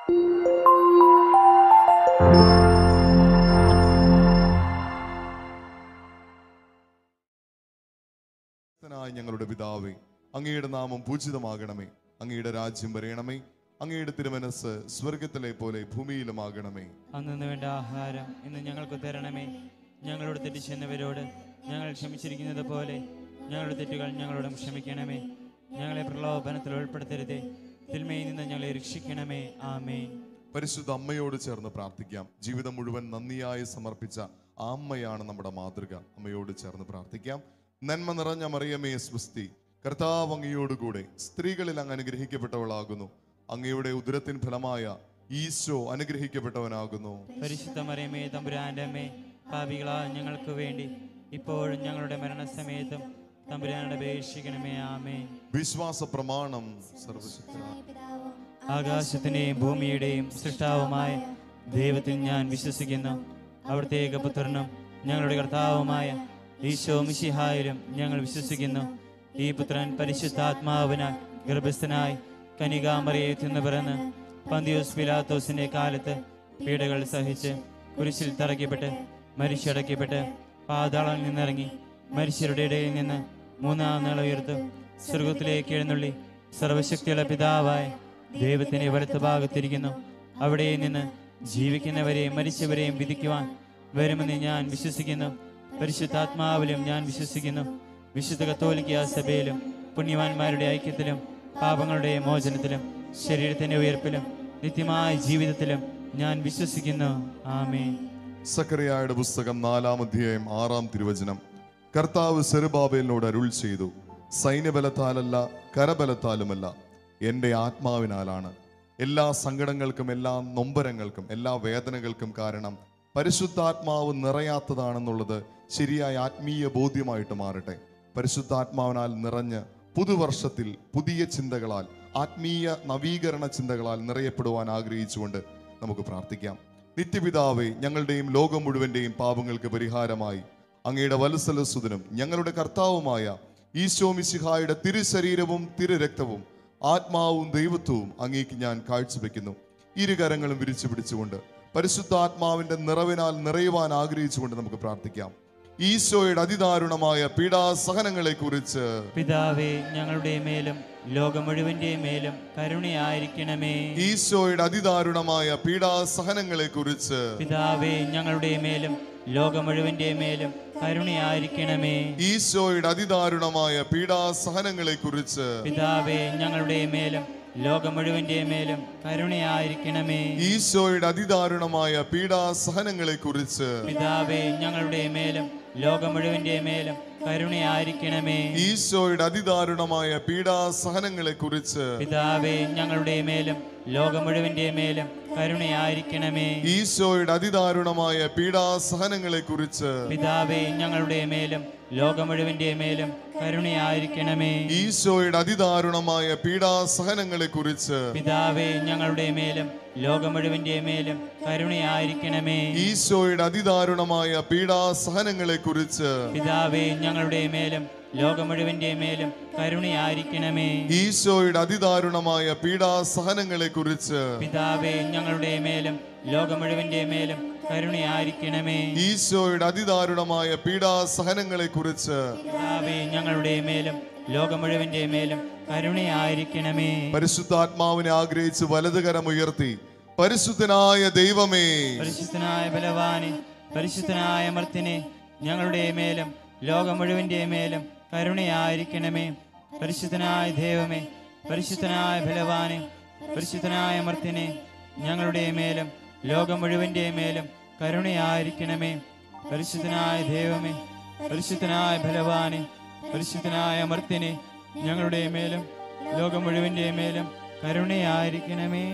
ഞങ്ങളുടെ പിതാവേ, അങ്ങയുടെ നാമം പൂജിതമാകണമേ. അങ്ങയുടെ രാജ്യം വരയണമേ. അങ്ങയുടെ തിരുമനസ് സ്വർഗത്തിലെ പോലെ ഭൂമിയിലുമാകണമേ. അന്നു വേണ്ട ആഹാരം ഇന്ന് ഞങ്ങൾക്ക് തരണമേ. ഞങ്ങളോട് തെറ്റ് ചെയ്യുന്നവരോട് ഞങ്ങൾ ക്ഷമിച്ചിരിക്കുന്നത് പോലെ ഞങ്ങളുടെ തെറ്റുകൾ ഞങ്ങളോടും ക്ഷമിക്കണമേ. ഞങ്ങളെ പ്രലോഭനത്തിൽ ഉൾപ്പെടുത്തരുതേ, തിന്മയിൽ നിന്ന് ഞങ്ങളെ രക്ഷിക്കണമേ. ആമേൻ. പരിശുദ്ധ അമ്മയോട് ചേർന്ന് പ്രാർത്ഥിക്കാം. ജീവിതം മുഴുവൻ നന്ദിയായി സമർപ്പിച്ച ആ അമ്മയാണ് നമ്മുടെ മാതൃക. അമ്മയോട് ചേർന്ന് പ്രാർത്ഥിക്കാം. നന്മ നിറഞ്ഞ മറിയമേ സ്വസ്തി, കർത്താവ് അങ്ങയോടുകൂടെ സ്ത്രീകളിൽ അങ്ങ് അനുഗ്രഹിക്കപ്പെട്ടവളാകുന്നു. അങ്ങയുടെ ഉദരത്തിൻ ഫലമായ ഈശോ അനുഗ്രഹിക്കപ്പെട്ടവനാകുന്നു. പരിശുദ്ധ മറിയമേ തമ്പുരാന്റെ അമ്മേ, പാപികളായ ഞങ്ങൾക്ക് വേണ്ടി ഇപ്പോഴും ഞങ്ങളുടെ മരണസമയത്തും തമ്പുരാനോട് അപേക്ഷിക്കണമേ. ആമേൻ. വിശ്വാസ പ്രമാണം. സർവശക്തനായ ആകാശത്തിന്റെയും ഭൂമിയുടെയും സൃഷ്ടാവുമായ ദൈവത്തിൽ ഞാൻ വിശ്വസിക്കുന്നു. അവിടുത്തെ ഏകപുത്രനും ഞങ്ങളുടെ കർത്താവുമായ ഈശോ മിശിഹായിലും ഞങ്ങൾ വിശ്വസിക്കുന്നു. ഈ പുത്രൻ പരിശുദ്ധാത്മാവിനാൽ ഗർഭസ്ഥനായി കന്യകാമറിയത്തിൽ നിന്ന് പിറന്ന് പന്തിയോസ് പിലാത്തോസിന്റെ കാലത്ത് പീഡകൾ സഹിച്ച് കുരിശിൽ തറയ്ക്കപ്പെട്ട് മരിച്ചടക്കപ്പെട്ട് പാതാളത്തിൽ നിന്നിറങ്ങി മരിച്ചവരുടെ ഇടയിൽ നിന്ന് മൂന്നാം നാൾ ഉയർത്തു സ്വർഗത്തിലേക്ക് എഴുന്നള്ളി സർവശക്തിയുള്ള പിതാവായ ദൈവത്തിന്റെ വലത്ത് ഭാഗത്തിരിക്കുന്നു. അവിടെ നിന്ന് ജീവിക്കുന്നവരെയും മരിച്ചവരെയും വിധിക്കുവാൻ വരുമെന്ന് ഞാൻ വിശ്വസിക്കുന്നു. പരിശുദ്ധാത്മാവിലും ഞാൻ വിശ്വസിക്കുന്നു. വിശുദ്ധ കത്തോലിക്ക സഭയിലും പുണ്യവാന്മാരുടെ ഐക്യത്തിലും പാപങ്ങളുടെ മോചനത്തിലും ശരീരത്തിന്റെ ഉയർപ്പിലും നിത്യമായ ജീവിതത്തിലും ഞാൻ വിശ്വസിക്കുന്നു. ആമേൻ. സക്കറിയായുടെ പുസ്തകം 4-ാം അധ്യായം 6-ാം തിരുവചനം. കർത്താവ് സെരുബാബേലിനോട് അരുൾ ചെയ്തു, സൈന്യബലത്താലല്ല കരബലത്താലുമല്ല, എൻ്റെ ആത്മാവിനാലാണ്. എല്ലാ സങ്കടങ്ങൾക്കും എല്ലാ നൊമ്പരങ്ങൾക്കും എല്ലാ വേദനകൾക്കും കാരണം പരിശുദ്ധാത്മാവ് നിറയാത്തതാണെന്നുള്ളത് ശരിയായ ആത്മീയ ബോധ്യമായിട്ട് മാറട്ടെ. പരിശുദ്ധാത്മാവിനാൽ നിറഞ്ഞ് പുതുവർഷത്തിൽ പുതിയ ചിന്തകളാൽ ആത്മീയ നവീകരണ ചിന്തകളാൽ നിറയപ്പെടുവാൻ ആഗ്രഹിച്ചുകൊണ്ട് നമുക്ക് പ്രാർത്ഥിക്കാം. നിത്യപിതാവേ, ഞങ്ങളുടെയും ലോകം മുഴുവൻ്റെയും പാപങ്ങൾക്ക് പരിഹാരമായി അങ്ങയുടെ വത്സലസുതനും ഞങ്ങളുടെ കർത്താവുമായ ഈശോ മിശിഹായുടെ തിരുശരീരവും തിരുരക്തവും ആത്മാവും ദൈവത്വവും അങ്ങേക്ക് ഞാൻ കാഴ്ചവെക്കുന്നു. ഇരുകരങ്ങളും വിരിച്ചു പിടിച്ചുകൊണ്ട് പരിശുദ്ധാത്മാവിന്റെ നിറവിനാൽ നിറയുവാൻ ആഗ്രഹിച്ചുകൊണ്ട് നമുക്ക് പ്രാർത്ഥിക്കാം. ഈശോയുടെ അതിദാരുണമായ പീഡാസഹനങ്ങളെ കുറിച്ച് പിതാവേ, ഞങ്ങളുടെ മേലും ലോകം മുഴുവന്റെ മേലും കരുണയായിരിക്കണമേ. ഈശോയുടെ അതിദാരുണമായ പീഡാസഹനങ്ങളെ കുറിച്ച് പിതാവേ, ഞങ്ങളുടെ മേലും ലോകം മുഴുവന്റെ മേലും കരുണയായിരിക്കണമേ. ഈശോയുടെ അതിദാരുണമായ പീഡാസഹനങ്ങളെ കുറിച്ച് പിതാവേ, ഞങ്ങളുടെ മേലും ലോകം മുഴുവന്റെ മേലും കരുണയായിരിക്കണമേ. ഈശോയുടെ അതിദാരുണമായ പീഡാസഹനങ്ങളെ കുറിച്ച് പിതാവേ, ഞങ്ങളുടെ മേലും ലോകം മുഴുവന്റെ മേലും കരുണയായിരിക്കണമേ. ഈശോയുടെ അതിദാരുണമായ പീഡാസഹനങ്ങളെ കുറിച്ച് പിതാവേ, ഞങ്ങളുടെ മേലും ലോകം മുഴുവന്റെ മേലും കരുണയായിരിക്കണമേ. ഈശോയുടെ അതിദാരുണമായ പീഡാസഹനങ്ങളെ കുറിച്ച് പിതാവേ, ഞങ്ങളുടെ മേലും ലോകം മുഴുവന്റെ മേലും കരുണയായിരിക്കണമേ. ഈശോയുടെ അതിദാരുണമായ പീഡാസഹനങ്ങളെ കുറിച്ച് പിതാവേ, ഞങ്ങളുടെ മേലും ലോകം മുഴുവന്റെ മേലും കരുണയായിരിക്കണമേ. ഈശോയുടെ അതിദാരുണമായ പീഡാസഹനങ്ങളെ കുറിച്ച് പിതാവേ, ഞങ്ങളുടെ മേലും ലോകം മുഴുവന്റെ മേലും കരുണയായിരിക്കണമേ. ഈശോയുടെ അതിദാരുണമായ പീഡാസഹനങ്ങളെ കുറിച്ച് പിതാവേ, ഞങ്ങളുടെ മേലും ലോകം മുഴുവന്റെ മേലും കരുണയായിരിക്കണമേ. ഈശോയുടെ അതിദാരുണമായ പീഡാസഹനങ്ങളെ കുറിച്ച് പിതാവേ, ഞങ്ങളുടെ മേലും ലോകം മുഴുവന്റെ മേലും കരുണയായിരിക്കണമേ. പരിശുദ്ധാത്മാവിനെ ആഗ്രഹിച്ച് വലതുകരമുയർത്തി പരിശുദ്ധനായ ദൈവമേ, പരിശുദ്ധനായ ബലവാനെ, പരിശുദ്ധനായ അമർത്തിനെ, ഞങ്ങളുടെ മേലും ലോകം മുഴുവന്റെ മേലും കരുണയായിരിക്കണമേ. പരിശുദ്ധനായ ദൈവമേ, പരിശുദ്ധനായ ബലവാനെ, പരിശുദ്ധനായ അമർത്തിനെ, ഞങ്ങളുടെ മേലും ലോകം മുഴുവന്റെ മേലും കരുണയായിരിക്കണമേ. പരിശുദ്ധനായ ദൈവമേ, പരിശുദ്ധനായ ബലവാനെ, പരിശുദ്ധനായ അമർത്തിനെ, ഞങ്ങളുടെ മേലും ലോകം മുഴുവന്റെ മേലും കരുണയായിരിക്കണമേ.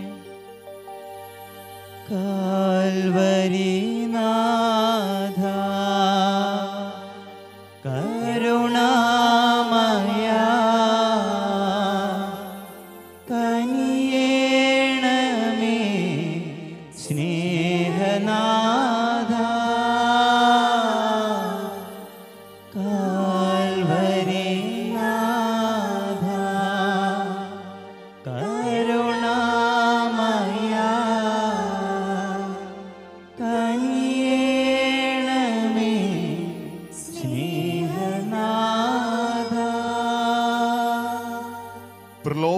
കാൽവരിനാഥ കരുണാമയ കനിയേണമേ സ്നേഹനാഥ കാൽവരിനാഥ കരുണാമയ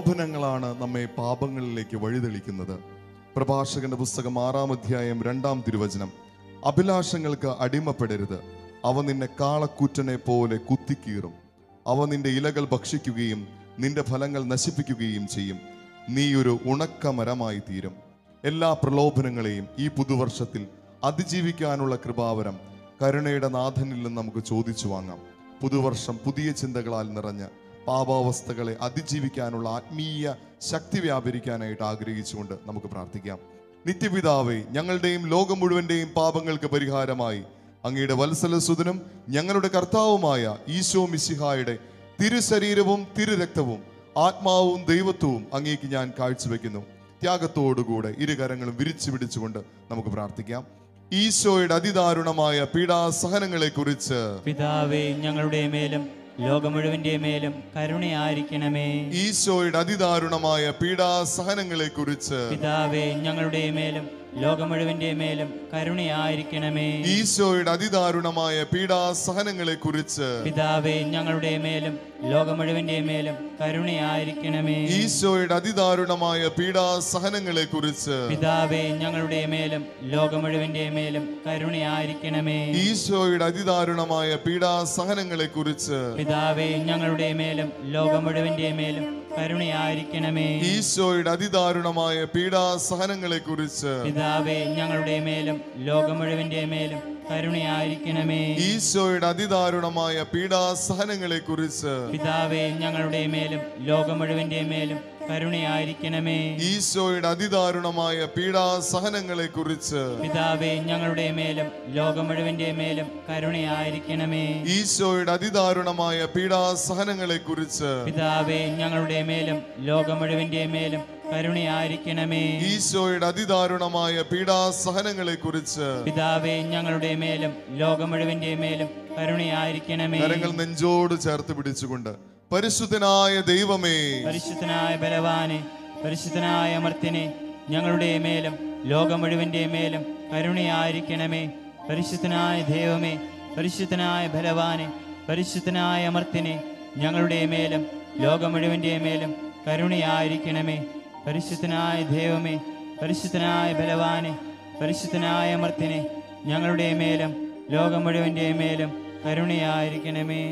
പ്രലോഭനങ്ങളാണ് നമ്മെ പാപങ്ങളിലേക്ക് വഴിതെളിക്കുന്നത്. പ്രഭാഷകന്റെ പുസ്തകം 6-ാം അധ്യായം 2-ാം തിരുവചനം: അഭിലാഷങ്ങൾക്ക് അടിമപ്പെടരുത്, അവ നിന്നെ കാളക്കൂറ്റനെ പോലെ കുത്തിക്കീറും. അവ നിന്റെ ഇലകൾ ഭക്ഷിക്കുകയും നിന്റെ ഫലങ്ങൾ നശിപ്പിക്കുകയും ചെയ്യും. നീ ഒരു ഉണക്ക മരമായി തീരും. എല്ലാ പ്രലോഭനങ്ങളെയും ഈ പുതുവർഷത്തിൽ അതിജീവിക്കാനുള്ള കൃപാവരം കരുണയുടെ നാഥനിൽ നിന്ന് നമുക്ക് ചോദിച്ചു വാങ്ങാം. പുതുവർഷം പുതിയ ചിന്തകളാൽ നിറഞ്ഞ് പാപാവസ്ഥകളെ അതിജീവിക്കാനുള്ള ആത്മീയ ശക്തി വ്യാപരിക്കാനായിട്ട് ആഗ്രഹിച്ചുകൊണ്ട് നമുക്ക് പ്രാർത്ഥിക്കാം. നിത്യപിതാവേ, ഞങ്ങളുടെയും ലോകം മുഴുവന്റെയും പാപങ്ങൾക്ക് പരിഹാരമായി അങ്ങയുടെ വത്സലസുതനും ഞങ്ങളുടെ കർത്താവുമായ ഈശോ മിശിഹായുടെ തിരുശരീരവും തിരുരക്തവും ആത്മാവും ദൈവത്വവും അങ്ങേക്ക് ഞാൻ കാഴ്ചവെക്കുന്നു. ത്യാഗത്തോടുകൂടെ ഇരുകരങ്ങളും വിരിച്ചു പിടിച്ചുകൊണ്ട് നമുക്ക് പ്രാർത്ഥിക്കാം. ഈശോയുടെ അതിദാരുണമായ പീഡാസഹനങ്ങളെ കുറിച്ച് പിതാവേ, ഞങ്ങളുടെ മേലും ലോകം മുഴുവന്റെ മേലും കരുണയായിരിക്കണമേ. ഈശോയുടെ അതിദാരുണമായ പീഡാസഹനങ്ങളെ കുറിച്ച് പിതാവേ, ഞങ്ങളുടെ മേലും ലോകം മുഴുവന്റെ മേലും കരുണയായിരിക്കണമേ. ഈശോയുടെ അതിദാരുണമായ പീഡാസഹനങ്ങളെ കുറിച്ച് പിതാവേ, ഞങ്ങളുടെ മേലും ലോകം മുഴുവന്റെ മേലും കരുണയായിരിക്കണമേ. ഈശോയുടെ അതിദാരുണമായ പീഡാസഹനങ്ങളെ കുറിച്ച് പിതാവേ, ഞങ്ങളുടെ മേലും ലോകം മുഴുവന്റെ മേലും കരുണയായിരിക്കണമേ. ഈശോയുടെ അതിദാരുണമായ പീഡാസഹനങ്ങളെ കുറിച്ച് പിതാവേ, ഞങ്ങളുടെ മേലും ലോകം മുഴുവന്റെ മേലും കരുണയായിരിക്കണമേ. ഈശോയുടെ അതിദാരുണമായ പീഡാസഹനങ്ങളെ കുറിച്ച് പിതാവേ, ഞങ്ങളുടെ മേലും ലോകം മുഴുവന്റെ മേലും കരുണയായിരിക്കണമേ. ഈശോയുടെ അതിദാരുണമായ പീഡാസഹനങ്ങളെ കുറിച്ച് പിതാവേ, ഞങ്ങളുടെ മേലും ലോകം മുഴുവന്റെ മേലും കരുണയായിരിക്കണമേ. ഈശോയുടെ അതിദാരുണമായ പീഡാസഹനങ്ങളെ കുറിച്ച് പിതാവേ, ഞങ്ങളുടെ മേലും ലോകം മുഴുവന്റെ മേലും കരുണയായിരിക്കണമേ. ഈശോയുടെ അതിദാരുണമായ പീഡാസഹനങ്ങളെ കുറിച്ച് പിതാവേ, ഞങ്ങളുടെ മേലും ലോകം മുഴുവന്റെ മേലും കരുണയായിരിക്കണമേ. ഈശോയുടെ അതിദാരുണമായ പീഡാസഹനങ്ങളെ കുറിച്ച് പിതാവേ, ഞങ്ങളുടെ മേലും ലോകം മുഴുവന്റെ മേലും കരുണയായിരിക്കണമേ. കരങ്ങൾ നെഞ്ചോട് ചേർത്ത് പിടിച്ചുകൊണ്ട് പരിശുദ്ധനായ ദൈവമേ, പരിശുദ്ധനായ ബലവാനെ, പരിശുദ്ധനായ അമർത്യനെ, ഞങ്ങളുടെ മേലും ലോകം മുഴുവന്റെ മേലും കരുണയായിരിക്കണമേ. പരിശുദ്ധനായ ദൈവമേ, പരിശുദ്ധനായ ബലവാനെ, പരിശുദ്ധനായ അമർത്യനെ, ഞങ്ങളുടെ മേലും ലോകം മുഴുവന്റെ മേലും കരുണയായിരിക്കണമേ. പരിശുദ്ധനായ ദൈവമേ, പരിശുദ്ധനായ ബലവാനെ, പരിശുദ്ധനായ അമർത്യനെ, ഞങ്ങളുടെ മേലും ലോകം മുഴുവന്റെ മേലും കരുണയായിരിക്കണമേ.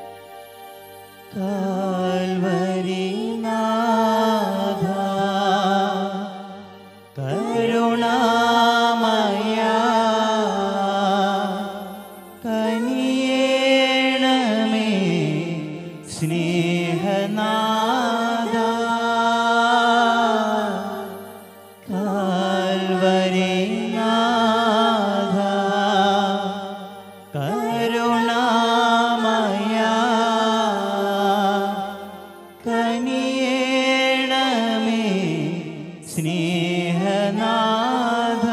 കാൽവരിനാഥ കരുണാമയ കനിയേണമേ സ്നേഹനാഥ. കാൽവരിനാഥ കരുണാമയ കനിയേണമേ സ്നേഹനാഥ.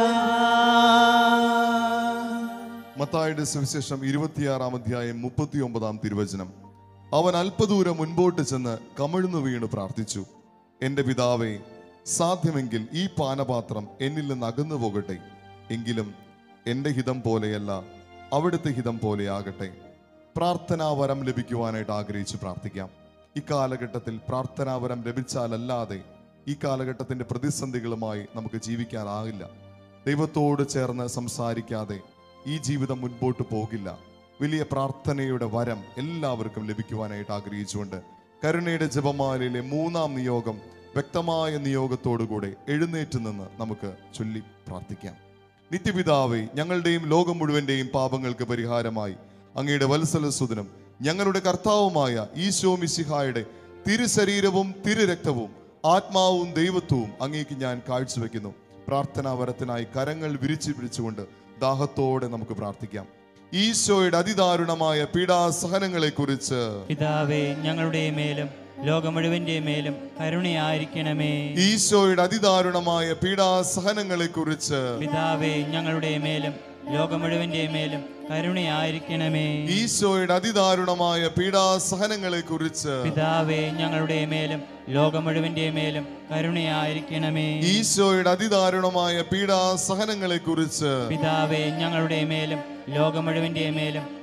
മത്തായിയുടെ സുവിശേഷം 26-ാം അധ്യായം 39-ാം തിരുവചനം: അവൻ അല്പദൂരം മുൻപോട്ട് ചെന്ന് കമിഴ്ന്നു വീണ് പ്രാർത്ഥിച്ചു, എന്റെ പിതാവേ, സാധ്യമെങ്കിൽ ഈ പാനപാത്രം എന്നിൽ നിന്ന് അകന്നു പോകട്ടെ, എങ്കിലും എന്റെ ഹിതം പോലെയല്ല അവിടുത്തെ ഹിതം പോലെയാകട്ടെ. പ്രാർത്ഥനാവരം ലഭിക്കുവാനായിട്ട് ആഗ്രഹിച്ച് പ്രാർത്ഥിക്കാം. ഈ കാലഘട്ടത്തിൽ പ്രാർത്ഥനാവരം ലഭിച്ചാലല്ലാതെ ഈ കാലഘട്ടത്തിന്റെ പ്രതിസന്ധികളുമായി നമുക്ക് ജീവിക്കാനാകില്ല. ദൈവത്തോട് ചേർന്ന് സംസാരിക്കാതെ ഈ ജീവിതം മുൻപോട്ട് പോകില്ല. വലിയ പ്രാർത്ഥനയുടെ വരം എല്ലാവർക്കും ലഭിക്കുവാനായിട്ട് ആഗ്രഹിച്ചുകൊണ്ട് കരുണയുടെ ജപമാലയിലെ 3-ാം നിയോഗം വ്യക്തമായ നിയോഗത്തോടുകൂടെ എഴുന്നേറ്റ് നിന്ന് നമുക്ക് ചൊല്ലി പ്രാർത്ഥിക്കാം. നിത്യപിതാവേ, ഞങ്ങളുടെയും ലോകം മുഴുവന്റെയും പാപങ്ങൾക്ക് പരിഹാരമായി അങ്ങയുടെ വത്സലസുതനും ഞങ്ങളുടെ കർത്താവുമായ ഈശോ മിശിഹായുടെ തിരുശരീരവും തിരുരക്തവും ആത്മാവും ദൈവത്വവും അങ്ങേക്ക് ഞാൻ കാഴ്ചവെക്കുന്നു. പ്രാർത്ഥനാവരത്തിനായി കരങ്ങൾ വിരിച്ചു പിടിച്ചുകൊണ്ട് ദാഹത്തോടെ നമുക്ക് പ്രാർത്ഥിക്കാം. ഈശോയുടെ അതിദാരുണമായ പീഡാസഹനങ്ങളെ കുറിച്ച് പിതാവേ, ഞങ്ങളുടെ മേലും ലോകം മുഴുവന്റെ മേലും കരുണയായിരിക്കണമേ. ഈശോയുടെ അതിദാരുണമായ പീഡാസഹനങ്ങളെ കുറിച്ച് പിതാവേ, ഞങ്ങളുടെ മേലും ലോകം മുഴുവന്റെ മേലും കരുണയായിരിക്കണമേ. ഈശോയുടെ അതിദാരുണമായ പീഡാസഹനങ്ങളെ കുറിച്ച് പിതാവേ, ഞങ്ങളുടെ മേലും ലോകം മുഴുവന്റെ മേലും കരുണയായിരിക്കണമേ. ഈശോയുടെ അതിദാരുണമായ പീഡാസഹനങ്ങളെ കുറിച്ച് പിതാവേ, ഞങ്ങളുടെ മേലും ലോകം മുഴുവന്റെ മേലും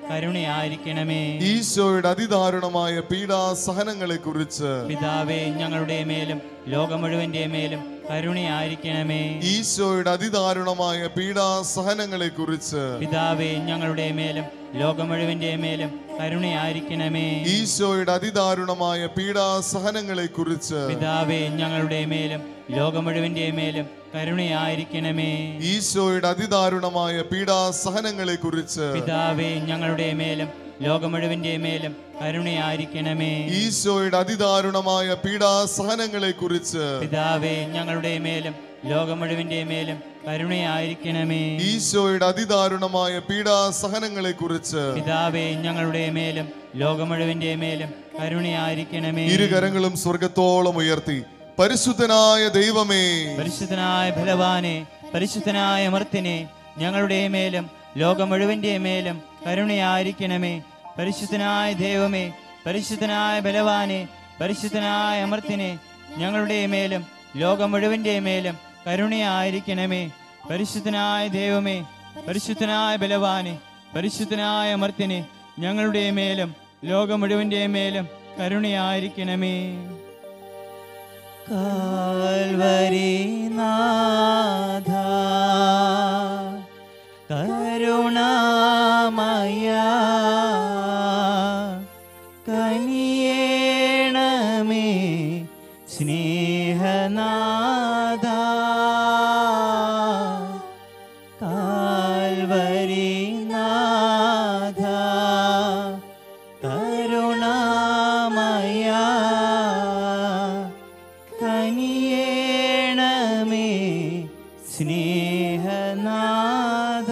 കരുണയായിരിക്കണമേ. ഈശോയുടെ അതിദാരുണമായ പീഡാസഹനങ്ങളെ കുറിച്ച് പിതാവേ ഞങ്ങളുടെ മേലും ലോകം മുഴുവന്റെ മേലും കരുണയായിരിക്കണമേ. ഈശോയുടെ അതിദാരുണമായ പീഡാസഹനങ്ങളെ കുറിച്ച് പിതാവേ ഞങ്ങളുടെ മേലും ലോകം മുഴുവന്റെ മേലും കരുണയായിരിക്കണമേ. ഈശോയുടെ അതിദാരുണമായ പീഡാസഹനങ്ങളെ കുറിച്ച് പിതാവേ ഞങ്ങളുടെ മേലും ലോകം മുഴുവന്റെ മേലും കരുണയായിരിക്കണമേ. ഈശോയുടെ അതിദാരുണമായ പീഡാസഹനങ്ങളെ കുറിച്ച് പിതാവേ ഞങ്ങളുടെ മേലും ലോകം മുഴുവന്റെ മേലും കരുണയായിരിക്കണമേ. ഈശോയുടെ അതിദാരുണമായ പീഡാസഹനങ്ങളെ കുറിച്ച് പിതാവേ ഞങ്ങളുടെ മേലും ലോകം മുഴുവന്റെ മേലും കരുണയായിരിക്കണമേ. ഈശോയുടെ അതിദാരുണമായ പീഡാസഹനങ്ങളെ കുറിച്ച് പിതാവേ ഞങ്ങളുടെ മേലും ലോകം മുഴുവന്റെ മേലും കരുണയായിരിക്കണമേ. ഇരുകരങ്ങളും സ്വർഗത്തോളം ഉയർത്തി പരിശുദ്ധനായ ദൈവമേ, പരിശുദ്ധനായ ബലവാനെ, പരിശുദ്ധനായ അമർത്തിനെ, ഞങ്ങളുടെ മേലും ലോകം മുഴുവന്റെ മേലും കരുണയായിരിക്കണമേ. പരിശുദ്ധനായ ദൈവമേ, പരിശുദ്ധനായ ബലവാനെ, പരിശുദ്ധനായ അമർത്തിനെ, ഞങ്ങളുടെ മേലും ലോകം മുഴുവന്റെ മേലും കരുണയായിരിക്കണമേ. പരിശുദ്ധനായ ദൈവമേ, പരിശുദ്ധനായ ബലവാനെ, പരിശുദ്ധനായ അമർത്തിനെ, ഞങ്ങളുടെ മേലും ലോകം മുഴുവന്റെ മേലും കരുണയായിരിക്കണമേ. കാൽവരിനാഥ കരുണാമയ കനിയേണമേ സ്നേഹനാഥ. കാൽവരിനാഥ കരുണാമയ കനിയേണമേ സ്നേഹനാഥ.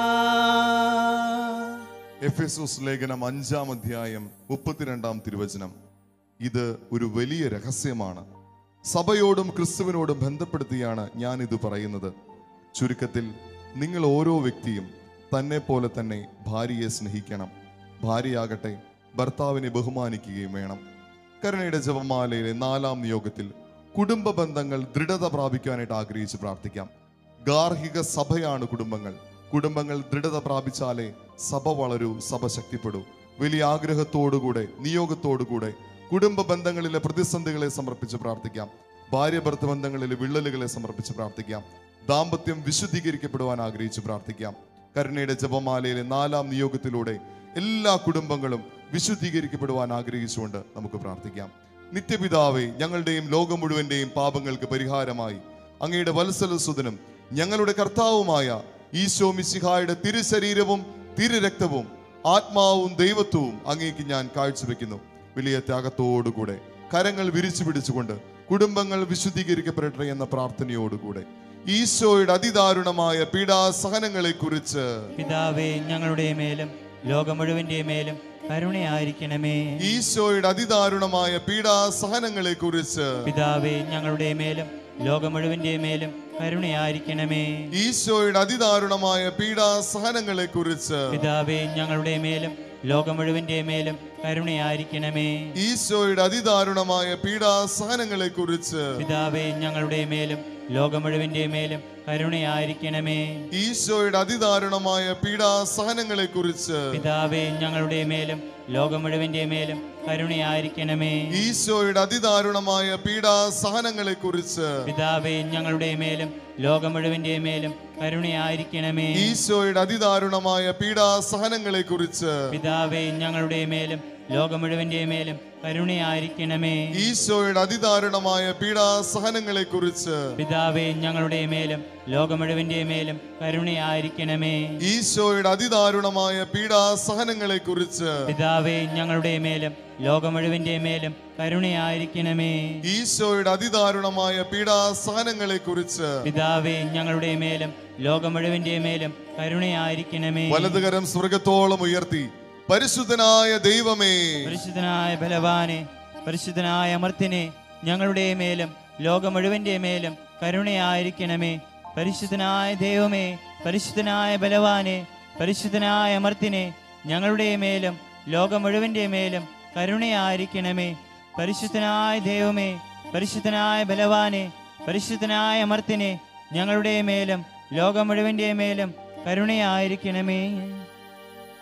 എഫെസോസ് ലേഖനം 5-ാം അധ്യായം 32-ാം തിരുവചനം. ഇത് ഒരു വലിയ രഹസ്യമാണ്. സഭയോടും ക്രിസ്തുവിനോടും ബന്ധപ്പെടുത്തിയാണ് ഞാൻ ഇത് പറയുന്നത്. ചുരുക്കത്തിൽ നിങ്ങൾ ഓരോ വ്യക്തിയും തന്നെ പോലെ തന്നെ ഭാര്യയെ സ്നേഹിക്കണം. ഭാര്യയാകട്ടെ ഭർത്താവിനെ ബഹുമാനിക്കുകയും വേണം. കരുണയുടെ ജപമാലയിലെ 4-ാം നിയോഗത്തിൽ കുടുംബ ബന്ധങ്ങൾ ദൃഢത പ്രാപിക്കാനായിട്ട് ആഗ്രഹിച്ച് പ്രാർത്ഥിക്കാം. ഗാർഹിക സഭയാണ് കുടുംബങ്ങൾ. കുടുംബങ്ങൾ ദൃഢത പ്രാപിച്ചാലേ സഭ വളരൂ, സഭ ശക്തിപ്പെടൂ. വലിയ ആഗ്രഹത്തോടുകൂടെ നിയോഗത്തോടുകൂടെ കുടുംബ ബന്ധങ്ങളിലെ പ്രതിസന്ധികളെ സമർപ്പിച്ച് പ്രാർത്ഥിക്കാം. ഭാര്യ ഭർത്തൃ ബന്ധങ്ങളിലെ വിള്ളലുകളെ സമർപ്പിച്ച് പ്രാർത്ഥിക്കാം. ദാമ്പത്യം വിശുദ്ധീകരിക്കപ്പെടുവാൻ ആഗ്രഹിച്ച് പ്രാർത്ഥിക്കാം. കരുണയുടെ ജപമാലയിലെ 4-ാം നിയോഗത്തിലൂടെ എല്ലാ കുടുംബങ്ങളും വിശുദ്ധീകരിക്കപ്പെടുവാൻ ആഗ്രഹിച്ചുകൊണ്ട് നമുക്ക് പ്രാർത്ഥിക്കാം. നിത്യപിതാവേ, ഞങ്ങളുടെയും ലോകം മുഴുവന്റെയും പാപങ്ങൾക്ക് പരിഹാരമായി അങ്ങയുടെ വത്സലസുതനും ഞങ്ങളുടെ കർത്താവുമായ ഈശോ മിശിഹായുടെ തിരുശരീരവും തിരുരക്തവും ആത്മാവും ദൈവത്വവും അങ്ങേക്ക് ഞാൻ കാഴ്ചവെക്കുന്നു. വലിയ ത്യാഗത്തോടുകൂടെ കരങ്ങൾ വിരിച്ചു പിടിച്ചുകൊണ്ട് കുടുംബങ്ങൾ വിശുദ്ധീകരിക്കപ്പെടട്ടെ എന്ന പ്രാർത്ഥനയോടുകൂടെ ഈശോയുടെ അതിദാരുണമായ പീഡാസഹനങ്ങളെ കുറിച്ച് പിതാവേ ഞങ്ങളുടെ മേലും ലോകം മുഴുവന്റെ മേലും കരുണയായിരിക്കണമേ. ഈശോയുടെ അതിദാരുണമായ പീഡാസഹനങ്ങളെ കുറിച്ച് പിതാവേ ഞങ്ങളുടെ മേലും ലോകം മുഴുവന്റെ മേലും കരുണയായിരിക്കണമേ. ഈശോയുടെ അതിദാരുണമായ പീഡാസഹനങ്ങളെ കുറിച്ച് പിതാവേ ഞങ്ങളുടെ മേലും ലോകം മുഴുവന്റെ മേലും കരുണയായിരിക്കണമേ. ഈശോയുടെ അതിദാരുണമായ പീഡാസഹനങ്ങളെ കുറിച്ച് പിതാവേ ഞങ്ങളുടെ മേലും ലോകം മുഴുവന്റെ മേലും കരുണയായിരിക്കണമേ. ഈശോയുടെ അതിദാരുണമായ പീഡാസഹനങ്ങളെ കുറിച്ച് പിതാവേ ഞങ്ങളുടെ മേലും ലോകം മുഴുവന്റെ മേലും കരുണയായിരിക്കണമേ. ഈശോയുടെ അതിദാരുണമായ പീഡാസഹനങ്ങളെ കുറിച്ച് പിതാവേ ഞങ്ങളുടെ മേലും ലോകം മുഴുവന്റെ മേലും കരുണയായിരിക്കണമേ. ഈശോയുടെ അതിദാരുണമായ പീഡാസഹനങ്ങളെ കുറിച്ച് പിതാവേ ഞങ്ങളുടെ മേലും ലോകം മുഴുവന്റെ മേലും കരുണയായിരിക്കണമേ. ഈശോയുടെ അതിദാരുണമായ പീഡാസഹനങ്ങളെ കുറിച്ച് പിതാവേ ഞങ്ങളുടെ മേലും ലോകം മുഴുവന്റെ മേലും കരുണയായിരിക്കണമേ. ഈശോയുടെ അതിദാരുണമായ പീഡാസഹനങ്ങളെ കുറിച്ച് പിതാവേ ഞങ്ങളുടെ മേലും ലോകം മുഴുവന്റെ മേലും കരുണയായിരിക്കണമേ. ഈശോയുടെ അതിദാരുണമായ പീഡാസഹനങ്ങളെ കുറിച്ച് പിതാവേ ഞങ്ങളുടെ മേലും ലോകം മുഴുവന്റെ മേലും കരുണയായിരിക്കണമേ. വലതുകരം സ്വർഗത്തോളം ഉയർത്തി പരിശുദ്ധനായ ദൈവമേ, പരിശുദ്ധനായ ബലവാനെ, പരിശുദ്ധനായ അമർത്തിനെ, ഞങ്ങളുടെ മേലും ലോകം മുഴുവന്റെ മേലും കരുണയായിരിക്കണമേ. പരിശുദ്ധനായ ദൈവമേ, പരിശുദ്ധനായ ബലവാനെ, പരിശുദ്ധനായ അമർത്തിനെ, ഞങ്ങളുടെ മേലും ലോകം മുഴുവന്റെ മേലും കരുണയായിരിക്കണമേ. പരിശുദ്ധനായ ദൈവമേ, പരിശുദ്ധനായ ബലവാനെ, പരിശുദ്ധനായ അമർത്തിനെ, ഞങ്ങളുടെ മേലും ലോകം മുഴുവന്റെ മേലും കരുണയായിരിക്കണമേ.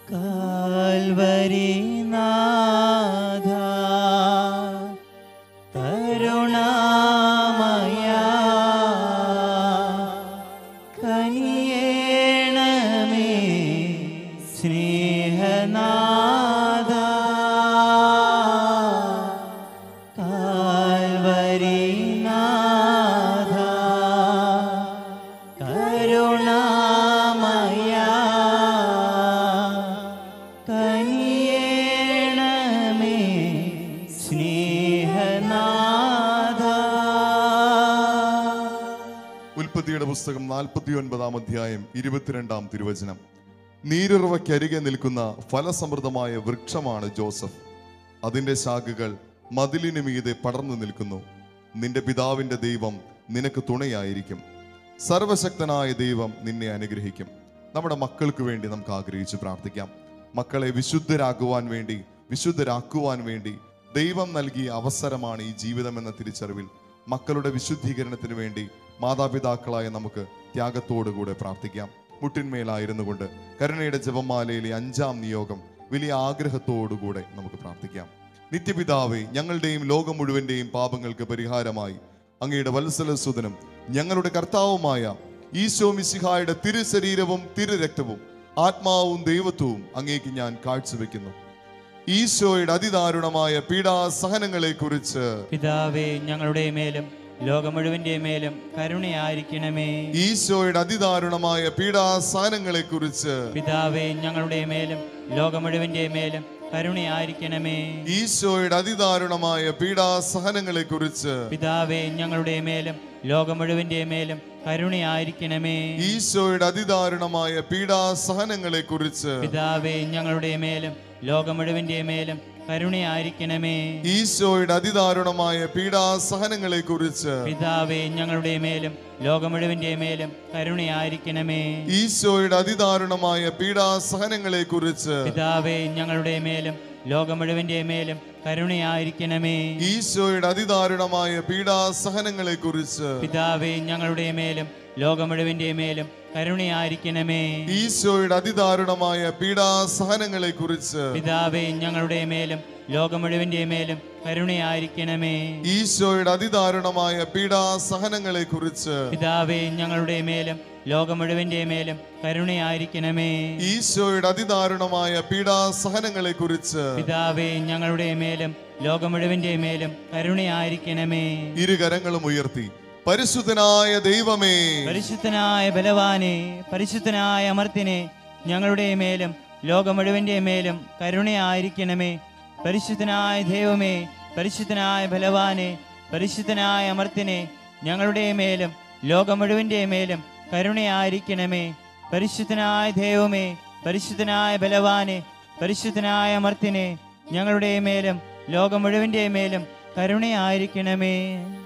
കാൽവരി നാഥ കരുണാമയ കനിയേണമേ സ്നേഹനാഥ കാൽവരി നാഥ കരുണാമയ കനിയേണമേ സ്നേഹനാഥ. ഉൽപ്പത്തിയുടെ പുസ്തകം 49-ാം അധ്യായം 22-ാം തിരുവചനം. നീരുറവയ്ക്കരികെ നിൽക്കുന്ന ഫലസമൃദ്ധമായ വൃക്ഷമാണ് ജോസഫ്. അതിന്റെ ശാഖകൾ മതിലിനു മീതെ പടർന്നു നിൽക്കുന്നു. നിന്റെ പിതാവിന്റെ ദൈവം നിനക്ക് തുണയായിരിക്കും. സർവശക്തനായ ദൈവം നിന്നെ അനുഗ്രഹിക്കും. നമ്മുടെ മക്കൾക്ക് വേണ്ടി നമുക്ക് ആഗ്രഹിച്ച് പ്രാർത്ഥിക്കാം. മക്കളെ വിശുദ്ധരാക്കുവാൻ വേണ്ടി ദൈവം നൽകിയ അവസരമാണ് ഈ ജീവിതം എന്ന തിരിച്ചറിവിൽ മക്കളുടെ വിശുദ്ധീകരണത്തിന് വേണ്ടി മാതാപിതാക്കളായ നമുക്ക് ത്യാഗത്തോടുകൂടെ പ്രാർത്ഥിക്കാം. മുട്ടിന്മേലായിരുന്നു കൊണ്ട് കരുണയുടെ ജപമാലയിലെ 5-ാം നിയോഗം വലിയ ആഗ്രഹത്തോടുകൂടെ നമുക്ക് പ്രാർത്ഥിക്കാം. നിത്യപിതാവേ, ഞങ്ങളുടെയും ലോകം മുഴുവന്റെയും പാപങ്ങൾക്ക് പരിഹാരമായി അങ്ങയുടെ വത്സലസുതനും ഞങ്ങളുടെ കർത്താവുമായ ഈശോ മിശിഹായുടെ തിരുശരീരവും തിരുരക്തവും ആത്മാവും ദൈവത്വവും അങ്ങേക്ക് ഞാൻ കാഴ്ചവെക്കുന്നു. ഈശോയുടെ അതിദാരുണമായ പീഡാസഹനങ്ങളെ കുറിച്ച് പിതാവേ ഞങ്ങളുടെ മേലും ലോകം മുഴുവന്റെ മേലും കരുണയായിരിക്കണമേ. ഈശോയുടെ അതിദാരുണമായ പീഡാസഹനങ്ങളെ കുറിച്ച് പിതാവേ ഞങ്ങളുടെ മേലും ലോകം മുഴുവന്റെ മേലും കരുണയായിരിക്കണമേ. ഈശോയുടെ അതിദാരുണമായ പീഡാസഹനങ്ങളെ കുറിച്ച് പിതാവേ ഞങ്ങളുടെ മേലും ലോകം മുഴുവന്റെ മേലും കരുണയായിരിക്കണമേ. ഈശോയുടെ അതിദാരുണമായ പീഡാസഹനങ്ങളെ കുറിച്ച് പിതാവേ ഞങ്ങളുടെ മേലും ലോകം മുഴുവന്റെ മേലും കരുണയായിരിക്കണമേ. ഈശോയുടെ അതിദാരുണമായ പീഡാസഹനങ്ങളെ കുറിച്ച് പിതാവേ ഞങ്ങളുടെ മേലും ലോകം മുഴുവന്റെ മേലും കരുണയായിരിക്കണമേ. ഈശോയുടെ അതിദാരുണമായ പീഡാസഹനങ്ങളെ കുറിച്ച് പിതാവേ ഞങ്ങളുടെ മേലും ലോകം മുഴുവന്റെ മേലും കരുണയായിരിക്കണമേ. ഈശോയുടെ അതിദാരുണമായ പീഡാസഹനങ്ങളെ കുറിച്ച് പിതാവേ ഞങ്ങളുടെ മേലും ലോകം മുഴുവന്റെ മേലും കരുണയായിരിക്കണമേ. ഈശോയുടെ അതിദാരുണമായ പീഡാസഹനങ്ങളെ കുറിച്ച് പിതാവേ ഞങ്ങളുടെ മേലും ലോകം മുഴുവന്റെ മേലും കരുണയായിരിക്കണമേ. ഈശോയുടെ അതിദാരുണമായ പീഡാസഹനങ്ങളെ കുറിച്ച് പിതാവേ ഞങ്ങളുടെ മേലും ലോകം മുഴുവന്റെ മേലും കരുണയായിരിക്കണമേ. ഈശോയുടെ അതിദാരുണമായ പീഡാസഹനങ്ങളെ കുറിച്ച് പിതാവേ ഞങ്ങളുടെ മേലും ലോകം മുഴുവന്റെ മേലും കരുണയായിരിക്കണമേ. ഇരുകരങ്ങളും ഉയർത്തി പരിശുദ്ധനായ ദൈവമേ, പരിശുദ്ധനായ ബലവാനെ, പരിശുദ്ധനായ അമർത്തിനെ, ഞങ്ങളുടെ മേലും ലോകം മുഴുവന്റെ മേലും കരുണയായിരിക്കണമേ. പരിശുദ്ധനായ ദൈവമേ, പരിശുദ്ധനായ ബലവാനെ, പരിശുദ്ധനായ അമർത്തിനെ, ഞങ്ങളുടെ മേലും ലോകം മുഴുവന്റെ മേലും കരുണയായിരിക്കണമേ. പരിശുദ്ധനായ ദൈവമേ, പരിശുദ്ധനായ ബലവാനെ, പരിശുദ്ധനായ അമർത്തിനെ, ഞങ്ങളുടെ മേലും ലോകം മുഴുവന്റെ മേലും കരുണയായിരിക്കണമേ.